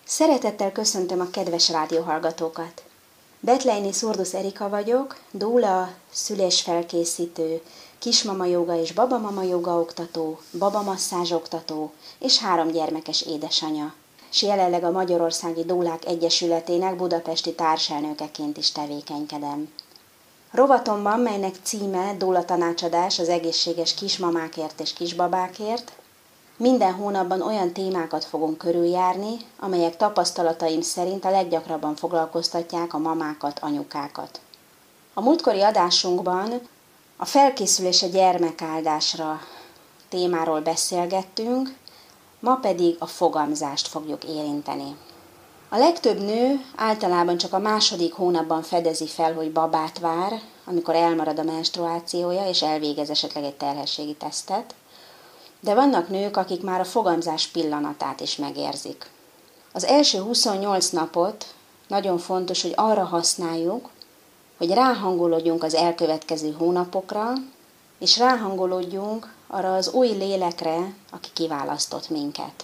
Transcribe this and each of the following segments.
Szeretettel köszöntöm a kedves rádióhallgatókat! Betleini Szurdusz Erika vagyok, dóula, szülésfelkészítő, kismama jóga és babamama jóga oktató, babamasszázs oktató és 3 gyermekes édesanya, és jelenleg a Magyarországi Dólák Egyesületének budapesti társelnökeként is tevékenykedem. Rovatomban, melynek címe Dóla tanácsadás az egészséges kismamákért és kisbabákért, minden hónapban olyan témákat fogunk körüljárni, amelyek tapasztalataim szerint a leggyakrabban foglalkoztatják a mamákat, anyukákat. A múltkori adásunkban a felkészülés a gyermekáldásra témáról beszélgettünk, ma pedig a fogamzást fogjuk érinteni. A legtöbb nő általában csak a 2. hónapban fedezi fel, hogy babát vár, amikor elmarad a menstruációja és elvégez esetleg egy terhességi tesztet, de vannak nők, akik már a fogamzás pillanatát is megérzik. Az első 28 napot nagyon fontos, hogy arra használjuk, hogy ráhangolódjunk az elkövetkező hónapokra, és ráhangolódjunk arra az új lélekre, aki kiválasztott minket.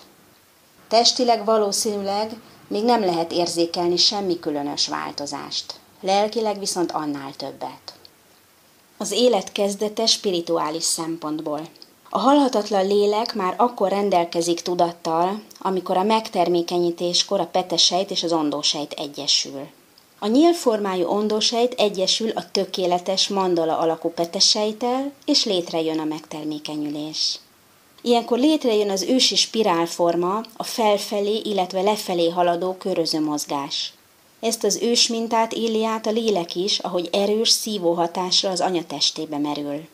Testileg valószínűleg még nem lehet érzékelni semmi különös változást, lelkileg viszont annál többet. Az élet kezdete spirituális szempontból. A halhatatlan lélek már akkor rendelkezik tudattal, amikor a megtermékenyítéskor a petesejt és az ondósejt egyesül. A nyílformájú ondósejt egyesül a tökéletes mandala alakú petesejttel, és létrejön a megtermékenyülés. Ilyenkor létrejön az ősi spirálforma, a felfelé, illetve lefelé haladó köröző mozgás. Ezt az ős mintát éli át a lélek is, ahogy erős szívó hatásra az anya testébe merül.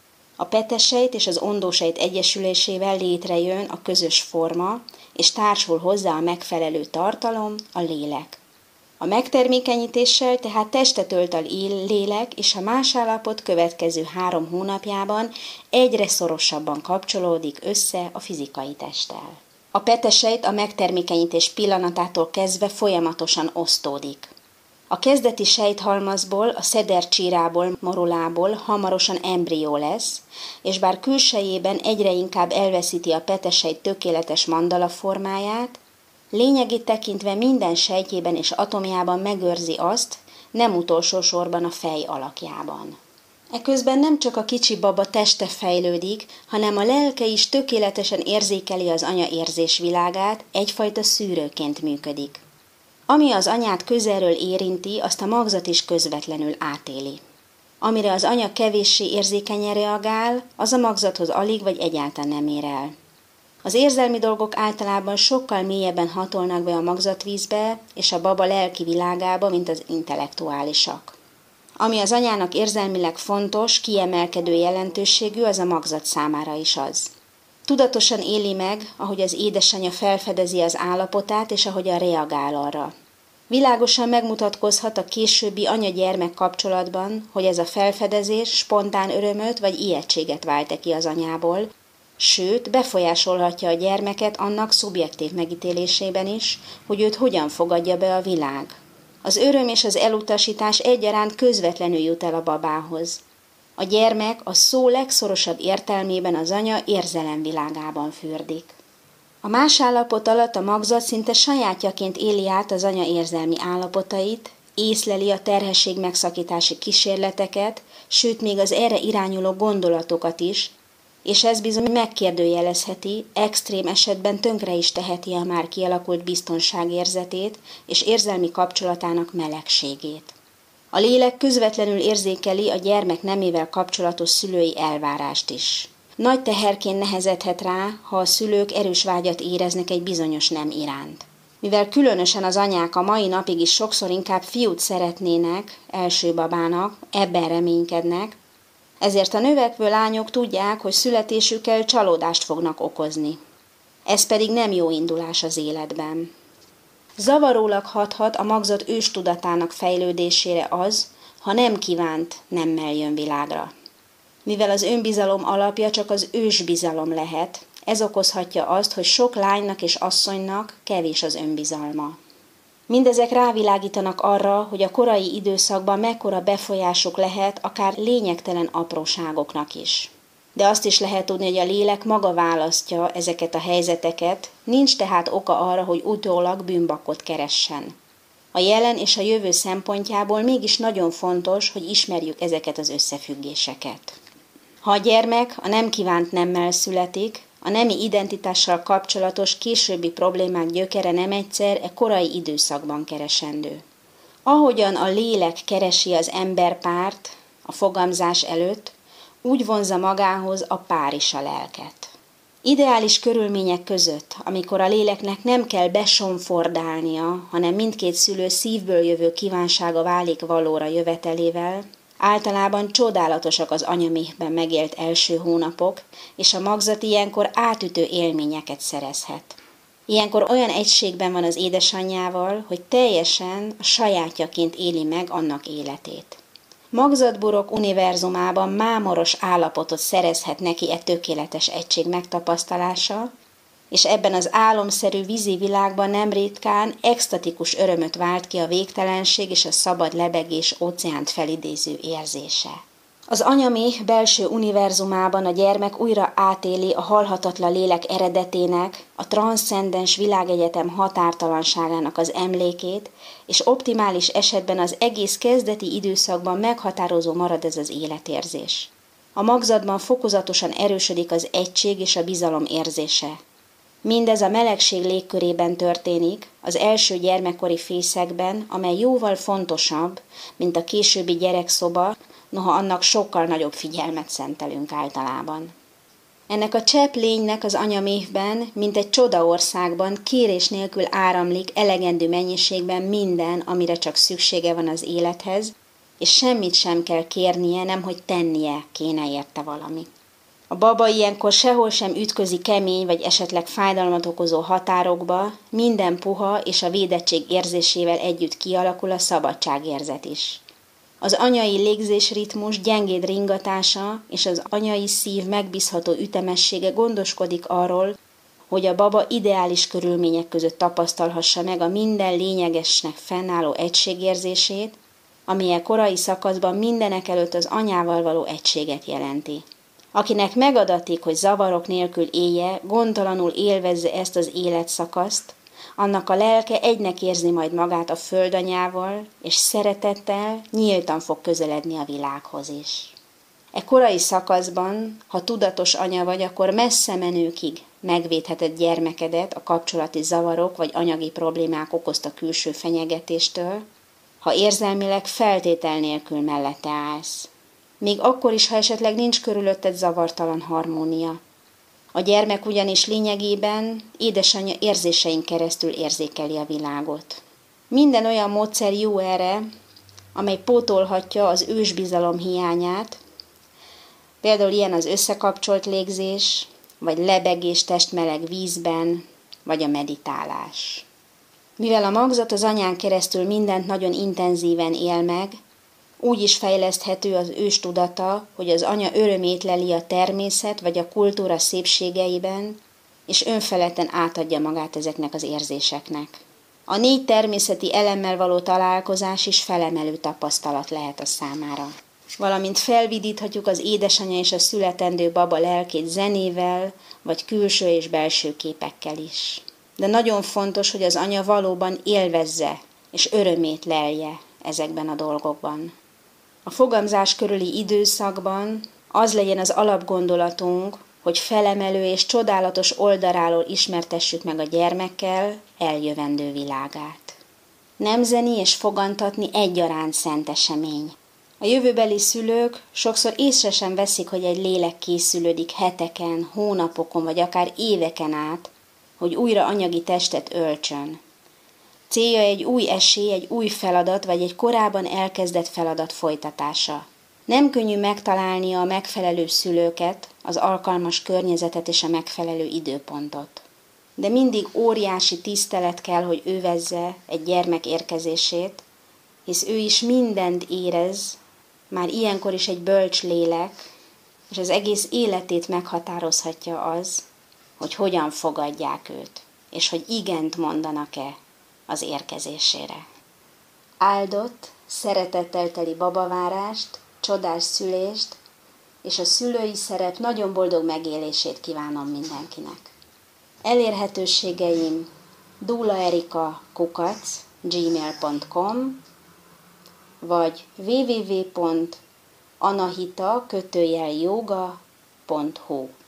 A petesejt és az ondósejt egyesülésével létrejön a közös forma, és társul hozzá a megfelelő tartalom, a lélek. A megtermékenyítéssel tehát testet ölt a lélek, és a más állapot következő 3 hónapjában egyre szorosabban kapcsolódik össze a fizikai testtel. A petesejt a megtermékenyítés pillanatától kezdve folyamatosan osztódik. A kezdeti sejthalmazból, a szedercsírából, morulából hamarosan embrió lesz, és bár külsejében egyre inkább elveszíti a petesejt tökéletes mandala formáját, lényegét tekintve minden sejtjében és atomjában megőrzi azt, nem utolsó sorban a fej alakjában. Eközben nem csak a kicsi baba teste fejlődik, hanem a lelke is tökéletesen érzékeli az anya érzésvilágát, egyfajta szűrőként működik. Ami az anyát közelről érinti, azt a magzat is közvetlenül átéli. Amire az anya kevéssé érzékenyen reagál, az a magzathoz alig vagy egyáltalán nem ér el. Az érzelmi dolgok általában sokkal mélyebben hatolnak be a magzatvízbe és a baba lelki világába, mint az intellektuálisak. Ami az anyának érzelmileg fontos, kiemelkedő jelentőségű, az a magzat számára is az. Tudatosan éli meg, ahogy az édesanyja felfedezi az állapotát, és ahogyan reagál arra. Világosan megmutatkozhat a későbbi anya-gyermek kapcsolatban, hogy ez a felfedezés spontán örömöt vagy ijegységet vált ki az anyából, sőt, befolyásolhatja a gyermeket annak szubjektív megítélésében is, hogy őt hogyan fogadja be a világ. Az öröm és az elutasítás egyaránt közvetlenül jut el a babához. A gyermek a szó legszorosabb értelmében az anya érzelemvilágában fürdik. A más állapot alatt a magzat szinte sajátjaként éli át az anya érzelmi állapotait, észleli a terhesség megszakítási kísérleteket, sőt még az erre irányuló gondolatokat is, és ez bizony megkérdőjelezheti, extrém esetben tönkre is teheti a már kialakult biztonságérzetét és érzelmi kapcsolatának melegségét. A lélek közvetlenül érzékeli a gyermek nemével kapcsolatos szülői elvárást is. Nagy teherként nehezedhet rá, ha a szülők erős vágyat éreznek egy bizonyos nem iránt. Mivel különösen az anyák a mai napig is sokszor inkább fiút szeretnének első babának, ebben reménykednek, ezért a növekvő lányok tudják, hogy születésükkel csalódást fognak okozni. Ez pedig nem jó indulás az életben. Zavarólag hathat a magzat őstudatának fejlődésére az, ha nem kívánt nemmel jön világra. Mivel az önbizalom alapja csak az ősbizalom lehet, ez okozhatja azt, hogy sok lánynak és asszonynak kevés az önbizalma. Mindezek rávilágítanak arra, hogy a korai időszakban mekkora befolyásuk lehet akár lényegtelen apróságoknak is. De azt is lehet tudni, hogy a lélek maga választja ezeket a helyzeteket, nincs tehát oka arra, hogy utólag bűnbakkot keressen. A jelen és a jövő szempontjából mégis nagyon fontos, hogy ismerjük ezeket az összefüggéseket. Ha a gyermek a nem kívánt nemmel születik, a nemi identitással kapcsolatos későbbi problémák gyökere nem egyszer e korai időszakban keresendő. Ahogyan a lélek keresi az emberpárt a fogamzás előtt, úgy vonzza magához a pár is a lelket. Ideális körülmények között, amikor a léleknek nem kell besomfordálnia, hanem mindkét szülő szívből jövő kívánsága válik valóra jövetelével, általában csodálatosak az anyaméhben megélt első hónapok, és a magzat ilyenkor átütő élményeket szerezhet. Ilyenkor olyan egységben van az édesanyjával, hogy teljesen a sajátjaként éli meg annak életét. Magzatburok univerzumában mámoros állapotot szerezhet neki e tökéletes egység megtapasztalása, és ebben az álomszerű vízi világban nem ritkán extatikus örömöt vált ki a végtelenség és a szabad lebegés óceánt felidéző érzése. Az anyaméh belső univerzumában a gyermek újra átéli a halhatatlan lélek eredetének, a transzcendens világegyetem határtalanságának az emlékét, és optimális esetben az egész kezdeti időszakban meghatározó marad ez az életérzés. A magzatban fokozatosan erősödik az egység és a bizalom érzése. Mindez a melegség légkörében történik, az első gyermekkori fészekben, amely jóval fontosabb, mint a későbbi gyerekszoba, noha annak sokkal nagyobb figyelmet szentelünk általában. Ennek a csepp lénynek az anyaméhben, mint egy csodaországban kérés nélkül áramlik elegendő mennyiségben minden, amire csak szüksége van az élethez, és semmit sem kell kérnie, nemhogy tennie kéne érte valamit. A baba ilyenkor sehol sem ütközik kemény vagy esetleg fájdalmat okozó határokba, minden puha és a védettség érzésével együtt kialakul a szabadságérzet is. Az anyai légzésritmus gyengéd ringatása és az anyai szív megbízható ütemessége gondoskodik arról, hogy a baba ideális körülmények között tapasztalhassa meg a minden lényegesnek fennálló egységérzését, ami a korai szakaszban mindenekelőtt az anyával való egységet jelenti. Akinek megadatik, hogy zavarok nélkül élje, gondtalanul élvezze ezt az életszakaszt, annak a lelke egynek érzi majd magát a földanyával, és szeretettel, nyíltan fog közeledni a világhoz is. E korai szakaszban, ha tudatos anya vagy, akkor messze menőkig megvédheted gyermekedet a kapcsolati zavarok vagy anyagi problémák okozta külső fenyegetéstől, ha érzelmileg feltétel nélkül mellette állsz. Még akkor is, ha esetleg nincs körülötted zavartalan harmónia. A gyermek ugyanis lényegében édesanyja érzésein keresztül érzékeli a világot. Minden olyan módszer jó erre, amely pótolhatja az ősbizalom hiányát, például ilyen az összekapcsolt légzés, vagy lebegés testmeleg vízben, vagy a meditálás. Mivel a magzat az anyán keresztül mindent nagyon intenzíven él meg, úgy is fejleszthető az ős tudata, hogy az anya örömét leli a természet vagy a kultúra szépségeiben, és önfeledten átadja magát ezeknek az érzéseknek. A 4 természeti elemmel való találkozás is felemelő tapasztalat lehet a számára. Valamint felvidíthatjuk az édesanyja és a születendő baba lelkét zenével, vagy külső és belső képekkel is. De nagyon fontos, hogy az anya valóban élvezze és örömét lelje ezekben a dolgokban. A fogamzás körüli időszakban az legyen az alapgondolatunk, hogy felemelő és csodálatos oldaláról ismertessük meg a gyermekkel eljövendő világát. Nemzeni és fogantatni egyaránt szent esemény. A jövőbeli szülők sokszor észre sem veszik, hogy egy lélek készülődik heteken, hónapokon vagy akár éveken át, hogy újra anyagi testet öltsön. Célja egy új esély, egy új feladat, vagy egy korábban elkezdett feladat folytatása. Nem könnyű megtalálnia a megfelelő szülőket, az alkalmas környezetet és a megfelelő időpontot. De mindig óriási tisztelet kell, hogy övezze egy gyermek érkezését, hisz ő is mindent érez, már ilyenkor is egy bölcs lélek, és az egész életét meghatározhatja az, hogy hogyan fogadják őt, és hogy igent mondanak-e az érkezésére. Áldott, szeretettel teli babavárást, csodás szülést, és a szülői szerep nagyon boldog megélését kívánom mindenkinek. Elérhetőségeim doulaerika@gmail.com vagy www.anahita-yoga.hu